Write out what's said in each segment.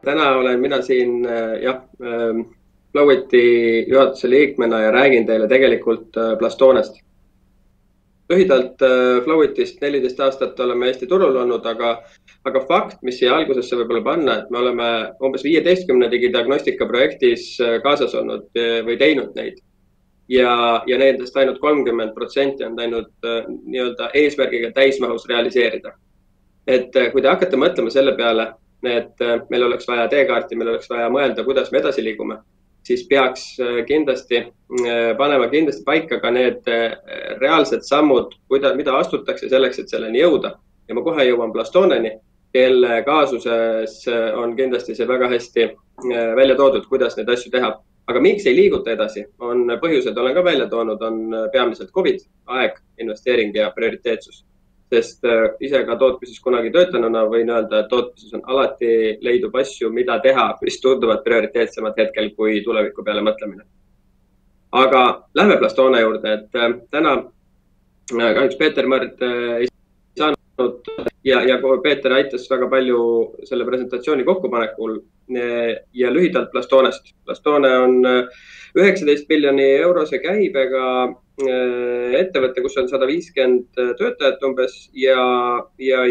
Täna olen mina siin Floweti juhatuse liikmena ja räägin teile tegelikult Plastonest. Lühidalt Flowetist 14 aastat oleme Eesti turul olnud, aga fakt, mis siia algusesse võib-olla panna, et me oleme umbes 15 digidiagnostika projektis kaasas olnud või teinud neid. Ja nendest ainult 30% on läinud nii-öelda eesmärgiga täismahus realiseerida. Et kui te hakkate mõtlema selle peale, et meil oleks vaja teekaarti, meil oleks vaja mõelda, kuidas me edasi liigume, siis peaks panema kindlasti paika ka need reaalsed sammud, mida astutakse selleks, et selleni jõuda. Ja ma kohe jõuan Plastoneni, kelle kaasuses on kindlasti see väga hästi välja toodud, kuidas neid asju teha. Aga miks ei liiguta edasi? On põhjused, olen ka välja toonud, on peamiselt COVID, aeg, investeering ja prioriteetsus. Sest ise ka tootmises kunagi töötanuna võin öelda, et tootmises on alati leidub asju, mida teha, mis tunduvad prioriteetsemad hetkel kui tuleviku peale mõtlemine. Aga lähme Plastone juurde, et täna kahjuks Peeter Märd ei saanud ja Peeter aitas väga palju selle presentatsiooni kokkupanekul ja lühidalt Plastonest. Plastone on 19 miljoni eurose käibega ettevõtte, kus on 150 töötajat umbes ja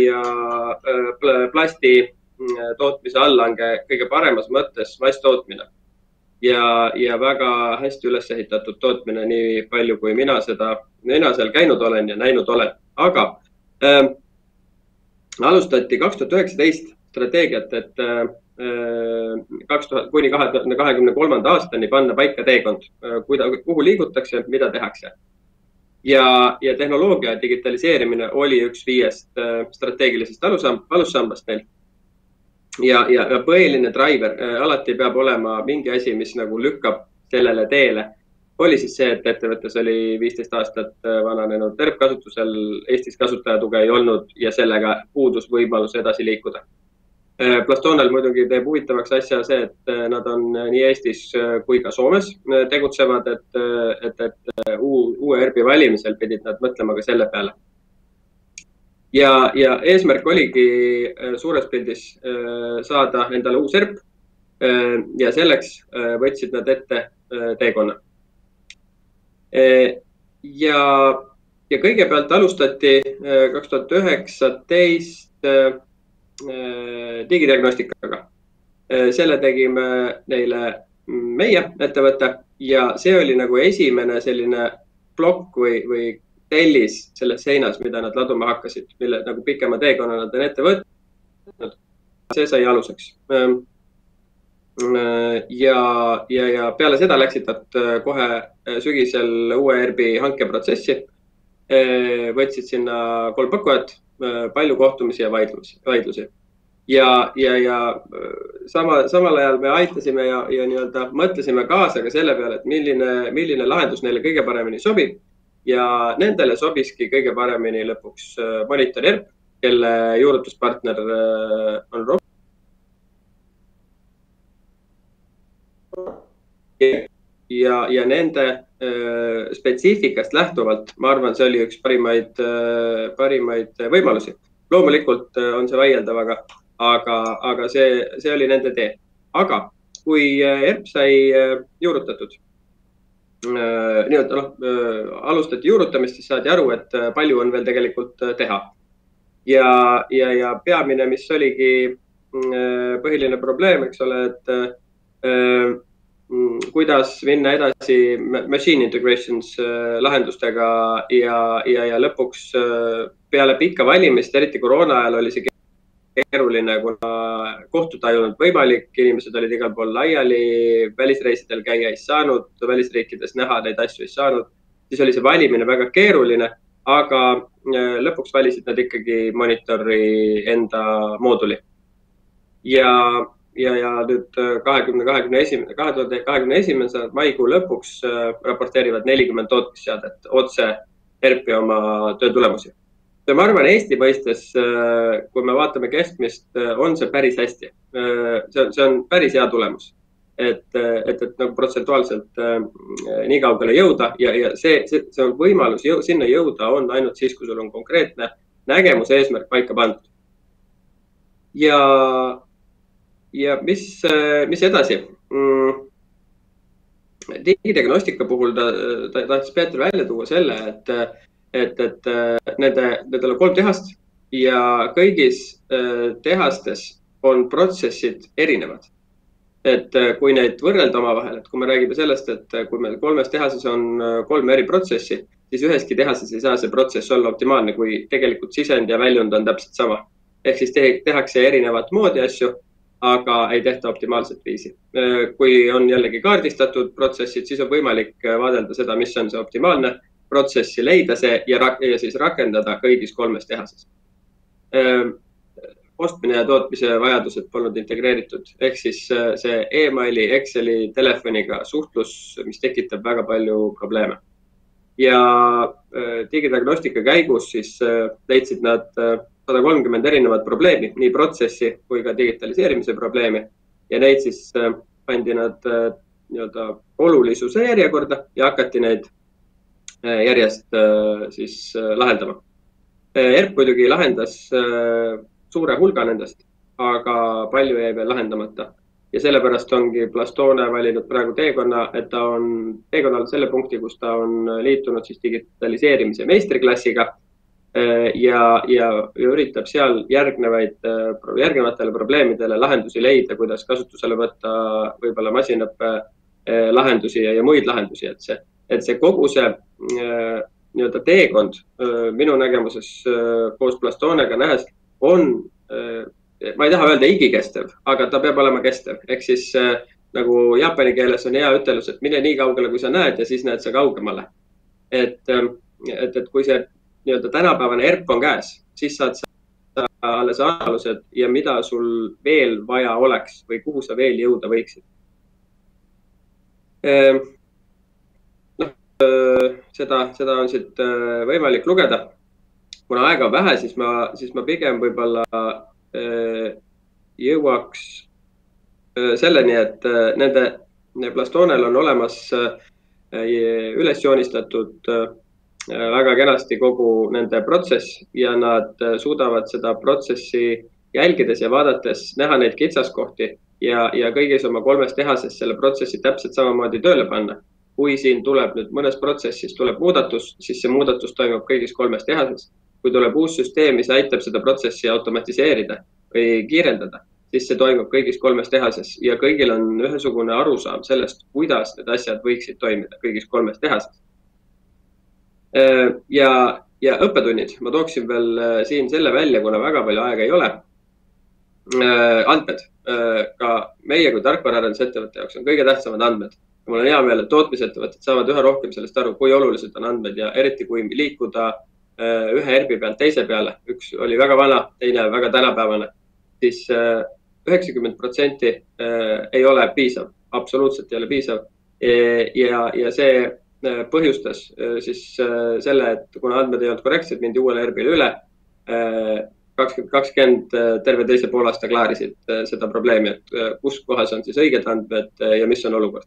plasti tootmise allange kõige paremas mõttes masstootmine ja väga hästi üles ehitatud tootmine, nii palju kui mina seal käinud olen ja näinud olen. Aga alustati 2019 strateegiat, et kuni 2023. aastani panna paika teekond, kuhu liigutakse, mida tehakse. Ja tehnoloogia digitaliseerimine oli üks 5 strateegilisest alussambast meil. Ja põhiline driver alati peab olema mingi asi, mis nagu lükkab sellele teele. Oli siis see, et ettevõttes oli 15 aastat vananenud tervkasutusel, Eestis kasutajatuge ei olnud ja sellega puudus võimalus edasi liikuda. Plastonel muidugi teeb huvitavaks asja see, et nad on nii Eestis kui ka Soomes tegutsevad, et uue ERP-i valimisel pidid nad mõtlema ka selle peale. Ja eesmärk oligi suures pildis saada endale uus ERP ja selleks võtsid nad ette teekonna. Ja kõigepealt alustati 2019 digidiagnostikaga. Selle tegime neile meie ettevõtte ja see oli nagu esimene selline plokk või tellis selles seinas, mida nad laduma hakkasid, mille nagu pikema teekonna nad on ette võtnud. See sai aluseks. Ja peale seda läksid nad kohe sügisel uue ERP-i hankeprotsessi, võtsid sinna 3 pakkujat, palju kohtumisi ja vaidlusi. Ja samal ajal me aitasime ja nii-öelda mõtlesime kaasa ka selle peale, et milline lahendus neile kõige paremini sobib ja nendele sobiski kõige paremini lõpuks Monitor ERP, kelle juurutuspartner on Rob. Ja nende spetsiifikast lähtuvalt, ma arvan, see oli üks parimaid võimalusi. Loomulikult on see vaieldab, aga see oli nende tee. Aga kui ERP sai juurutatud, alustati juurutamist, siis saadi aru, et palju on veel tegelikult teha. Ja peamine, mis oligi põhiline probleem, eks ole, et kuidas minna edasi machine integrations lahendustega ja lõpuks peale pikka valimist, eriti koroona ajal oli see keeruline, kuna kohtuda ei olnud võimalik, inimesed olid igal pool laiali, välisreisidel käia ei saanud, välisriikides näha neid asju ei saanud, siis oli see valimine väga keeruline, aga lõpuks valisid nad ikkagi Monitori enda mooduli. Ja nüüd 2021. maikuu lõpuks raporteerivad 40 tootmisseadet otse ERP-i oma töö tulemusi. Ma arvan, Eesti mõistes, kui me vaatame keskmist, on see päris hästi. See on päris hea tulemus, et nagu protsentuaalselt nii kaugele jõuda ja see on võimalus sinna jõuda on ainult siis, kui sul on konkreetne nägemus eesmärk paika pandud. Ja ja mis edasi? Digidiagnostika puhul ta tahtis Peeter välja tuua selle, et nendel on 3 tehast ja kõigis tehastes on protsessid erinevad. Et kui neid võrrelda omavahel, et kui me räägime sellest, et kui meil 3 tehases on 3 eri protsessi, siis üheski tehases ei saa see protsess olla optimaalne, kui tegelikult sisend ja väljund on täpselt sama. Ehk siis tehakse erinevat moodi asju, aga ei tehta optimaalset viisi. Kui on jällegi kaardistatud protsessid, siis on võimalik vaadelda seda, mis on see optimaalne protsessi, leida see ja siis rakendada kõigis 3 tehases. Ostmine ja tootmise vajadused polnud integreeritud. Ehk siis see e-maili, Exceli, telefoniga suhtlus, mis tekitab väga palju probleeme. Ja digidiagnostika käigus siis leidsid nad 130 erinevat probleemi, nii protsessi kui ka digitaliseerimise probleemi. Ja neid siis pandi nad olulisuse järjekorda ja hakati neid järjest siis lahendama. ERP muidugi lahendas suure hulga nendest, aga palju jäi veel lahendamata. Ja sellepärast ongi Plastone valinud praegu teekonna, et ta on teekonnal selle punkti, kus ta on liitunud siis digitaliseerimise meistriklassiga ja üritab seal järgnevatele probleemidele lahendusi leida, kuidas kasutusele võtta võib-olla masinõppe lahendusi ja muid lahendusi. Et see kogu see teekond minu nägemuses koos Plastonega nähes on, ma ei taha öelda igikestev, aga ta peab olema kestev. Ehk siis nagu jaapani keeles on hea ütelus, et mine nii kaugele, kui sa näed ja siis näed sa kaugemale. Et kui see tänapäevane ERP on käes, siis saad sa alles analüüsed ja mida sul veel vaja oleks või kuhu sa veel jõuda võiksid. Seda on siit võimalik lugeda. Kuna aega on vähe, siis ma pigem võib-olla jõuaks selleni, et nende Plastonel on olemas üles joonistatud väga kenasti kogu nende protsess ja nad suudavad seda protsessi jälgides ja vaadates näha neid kitsaskohti ja kõigis oma 3 tehases selle protsessi täpselt samamoodi tööle panna. Kui siin tuleb nüüd mõnes protsessis tuleb muudatus, siis see muudatus toimub kõigis 3 tehases. Kui tuleb uus süsteem, mis aitab seda protsessi automatiseerida või kiirendada, siis see toimub kõigis 3 tehases ja kõigil on ühesugune arusaam sellest, kuidas need asjad võiksid toimida kõigis 3 tehases. Ja õppetunnid, ma tooksin veel siin selle välja, kuna väga palju aega ei ole. Andmed, ka meie kui tarkvaraarenduse jaoks on kõige tähtsamad andmed. Mul on hea meel, et tootmisettevõtted saavad üha rohkem sellest aru, kui olulised on andmed ja eriti kui liikuda ühe ERP-i pealt teise peale. Üks oli väga vana, teine väga tänapäevane. Siis 90% ei ole piisav, absoluutselt ei ole piisav. Ja see põhjustas siis selle, et kuna andmed ei olnud korrektsed, mindi uuele ERP-ile üle. 2020 terve teise poolaasta klaarisid seda probleemi, et kus kohas on siis õiged andmed ja mis on olukord.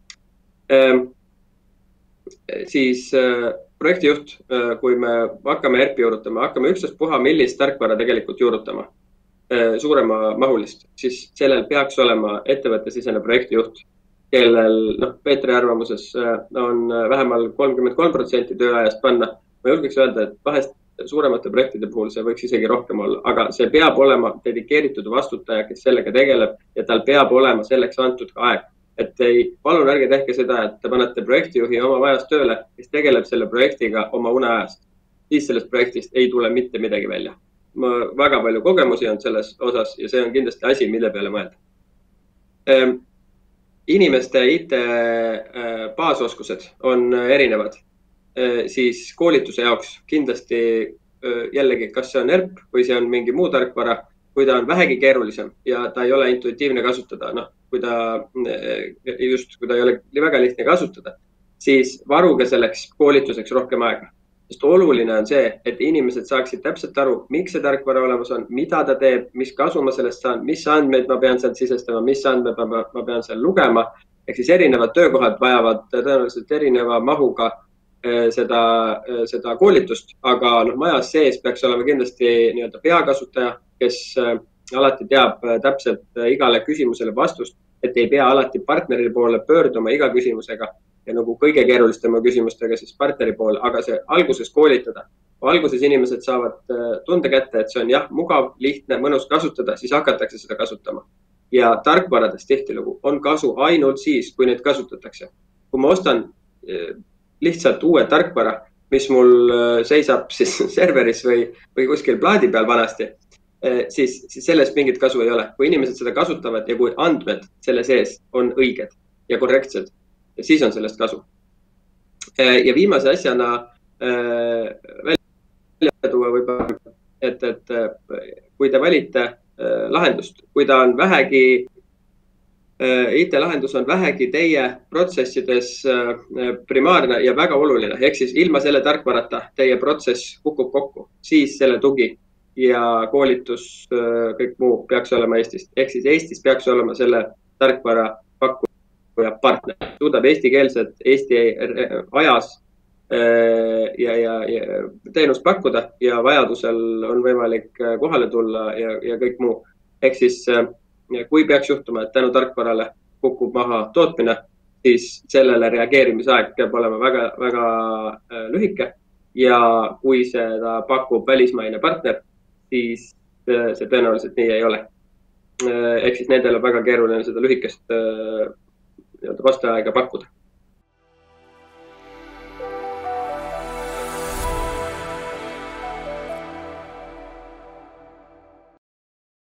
Siis projektijuht, kui me hakkame ERP-i juurutama, hakkame ükstaspuha millist tarkvara tegelikult juurutama, suurema mahulist, siis sellel peaks olema ettevõttesisene projektijuht, kellel Peetri arvamuses on vähemalt 33% tööajast panna. Ma julgeks öelda, et vahest suuremate projektide puhul see võiks isegi rohkem olla, aga see peab olema dedikeeritud vastutaja, kes sellega tegeleb ja tal peab olema selleks antud ka aeg. Et palun ärge tehke seda, et te panete projektijuhi oma ajast tööle, kes tegeleb selle projektiga oma uneajast. Siis sellest projektist ei tule mitte midagi välja. Väga palju kogemusi on selles osas ja see on kindlasti asi, mille peale mõelda. Inimeste IT baasoskused on erinevad. Siis koolituse jaoks kindlasti jällegi, kas see on ERP või see on mingi muu tarkvara, kui ta on vähegi keerulisem ja ta ei ole intuitiivne kasutada, kui ta ei ole väga lihtne kasutada, siis varuge selleks koolituseks rohkem aega. Sest oluline on see, et inimesed saaksid täpselt aru, miks see tarkvara olemas on, mida ta teeb, mis kasu ma sellest saan, mis andmeid ma pean sealt sisestama, mis andmeid ma pean seal lugema. Ehk siis erinevad töökohad vajavad tõenäoliselt erineva mahuga seda koolitust, aga majas sees peaks olema kindlasti peakasutaja, kes alati teab täpselt igale küsimusele vastust, et ei pea alati partneri poole pöörduma iga küsimusega ja nagu kõige keerulistama küsimustega siis partneri poole, aga see alguses koolitada. Kui alguses inimesed saavad tunde kätte, et see on jah, mugav, lihtne, mõnus kasutada, siis hakatakse seda kasutama. Ja tarkvaradest tihtilugu on kasu ainult siis, kui neid kasutatakse. Kui ma ostan lihtsalt uue tarkvara, mis mul seisab siis serveris või kuskil plaadi peal vanasti, siis sellest mingit kasu ei ole. Kui inimesed seda kasutavad ja kui andmed selle sees on õiged ja korrektsed, siis on sellest kasu. Ja viimase asjana välja tuua võib-olla, et kui te valite lahendust, kui ta on vähegi, IT-lahendus on vähegi teie protsessides primaarne ja väga oluline, ehk siis ilma selle tarkvarata teie protsess kukub kokku, siis selle tugi ja koolitus, kõik muu peaks olema Eestist. Ehk siis Eestis peaks olema selle tarkvara pakkuja partner, suudab eestikeelset Eesti ajas ja teenust pakkuda ja vajadusel on võimalik kohale tulla ja kõik muu. Ehk siis kui peaks juhtuma, et tänu tarkvarale kukub maha tootmine, siis sellele reageerimisaeg peab olema väga, väga lühike ja kui seda pakub välismaine partner, siis see tõenäoliselt nii ei ole. Ehk siis nendel on väga keeruline seda lühikest vasteaega pakkuda.